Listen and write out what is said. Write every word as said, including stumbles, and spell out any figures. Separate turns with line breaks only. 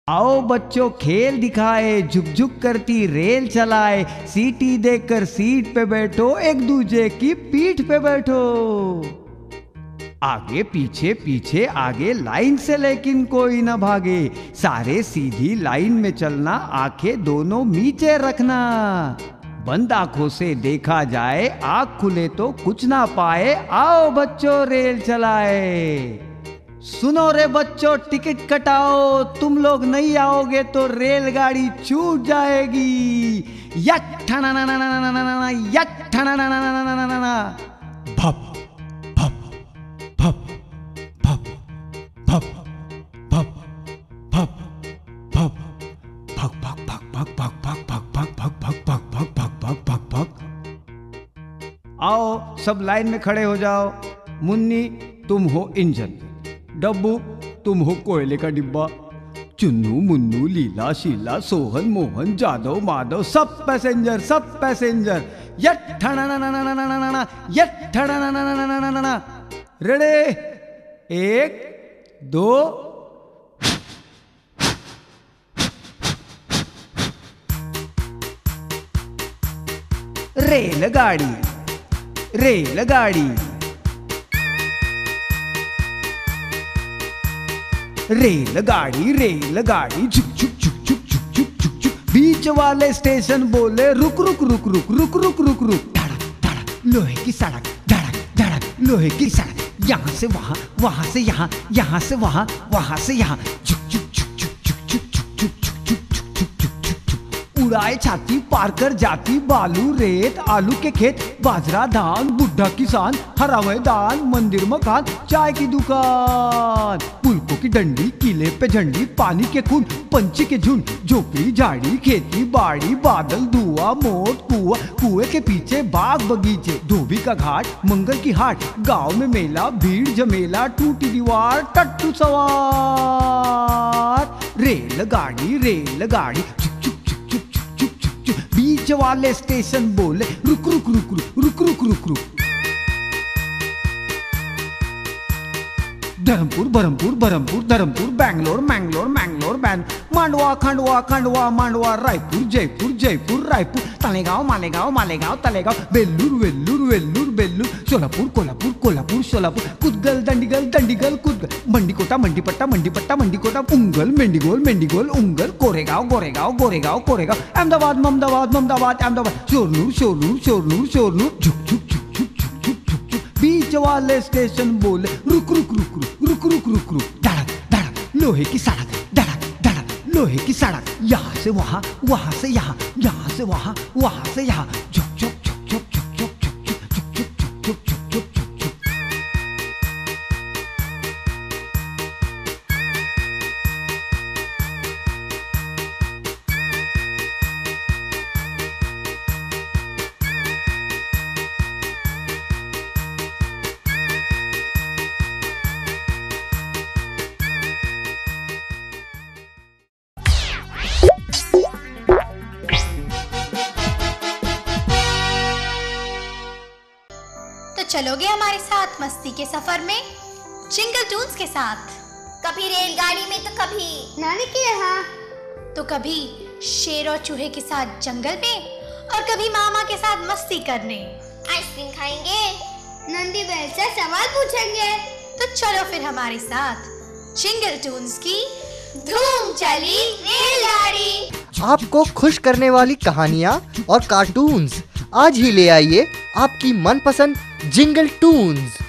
आओ बच्चों खेल दिखाए, झुक झुक करती रेल चलाए, सीटी देकर सीट पे बैठो, एक दूजे की पीठ पे बैठो। आगे पीछे पीछे आगे लाइन से लेकिन कोई न भागे, सारे सीधी लाइन में चलना, आंखें दोनों नीचे रखना। बंद आंखों से देखा जाए, आंख खुले तो कुछ ना पाए, आओ बच्चों रेल चलाए। सुनो रे बच्चों टिकट कटाओ, तुम लोग नहीं आओगे तो रेलगाड़ी छूट जाएगी। यट ठना ना ना ना ना ना ना, यट ठना ना ना ना ना ना ना। भप भप भप भप भप भप भप भप भक भक भक भक भक भक भक भक भक भक भक भक भक भक भक। आओ सब लाइन में खड़े हो जाओ। मुन्नी तुम हो इंजन, डब्बू तुम हो कोयले का डिब्बा, चुन्नू मुन्नू लीला शीला सोहन मोहन जादव माधव सब पैसेंजर सब पैसेंजर। यट ठना ना ना ना ना ना ना, यट ठना ना ना ना ना ना ना। रेडी, एक दो। रेलगाड़ी रेलगाड़ी रेलगाड़ी रेलगाड़ी झुक झुक झुक झुक झुक झुक झुक झुक। बीच वाले स्टेशन बोले रुक रुक रुक रुक रुक रुक रुक रुक। धड़क धड़क लोहे की सड़क, धड़क धड़क लोहे की सड़क, यहाँ से वहाँ वहाँ से यहाँ, यहाँ से वहाँ वहाँ से यहाँ। झुक झुक झुक झुक झुक झुक झुक झुक झुक झुक झुक झुक झुक झुक। उड़ाए छाती पार कर जाती, बालू रेत आलू के खेत, बाजरा धान बुढ़ा किसान, हरा मैदान मंदिर मकान, चाय की दुकान, पुलकों की डंडी किले पे झंडी, पानी के खून पंछी के झुंड, झोपड़ी झाड़ी खेती बाड़ी, बादल धुआं मोट कुआं, कुएं के पीछे बाग बगीचे, धोबी का घाट मंगल की हाट, गांव में मेला भीड़ जमेला, टूटी दीवार टट्टू सवार। रेलगाड़ी रेलगाड़ी बीच वाले स्टेशन बोले रुक रुक रुक रुक रुक रुक रुक रुक। धर्मपुर बरमपुर बरमपुर धर्मपुर, बैंगलोर मैंगलोर मैंगलोर बैन, मांडवा खंडवा खंडवा मांडवा, रायपुर जयपुर जयपुर रायपुर, तलेगांव मालेगांव मालेगांव तलेगांव, बेल्लूर वेल्लूर वेल्लूर बेल्लूर, सोलापुर कोल्हापुर कोल्हापुर सोलापुर, कुदगल दंडीगल दंडीगल कुदगल, मंडीकोटा मंडीपट्टा मंडीपट्टा मंडीकोटा, उंगल मेंढीगोल मेंढीगोल उंगल, कोरेगांव गोरेगांव गोरेगांव कोरेगांव, अहमदाबाद ममदाबाद ममदाबाद अहमदाबाद, शोरनूर शोरनूर शोरनूर शोरनूर। झुक झुक झुक झुक झुक झुक झुक झुक। बीच वाले स्टेशन बोले रुक रुक रुक रुक रुक रुक रुक रुक। धड़क धड़क लोहे की सड़क, धड़क धड़क लोहे की सड़क, यहाँ से वहाँ वहाँ से यहाँ, यहाँ से वहाँ वहाँ से यहाँ। झुक झुक झुक झुक झुक झुक झुक झुक झुक झुक झुक झुक झुक झुक झुक।
चलोगे हमारे साथ मस्ती के सफर में जिंगल टून्स के साथ?
कभी रेलगाड़ी में तो कभी
नानी के यहाँ,
तो कभी शेर और चूहे के साथ जंगल में, और कभी मामा के साथ मस्ती करने।
आइसक्रीम खाएंगे,
नंदी बैल से सवाल पूछेंगे।
तो चलो फिर हमारे साथ जिंगल टून्स की
धूम चली रेलगाड़ी।
आपको खुश करने वाली कहानियाँ और कार्टून्स आज ही ले आइए आपकी मनपसंद जिंगल टून्स।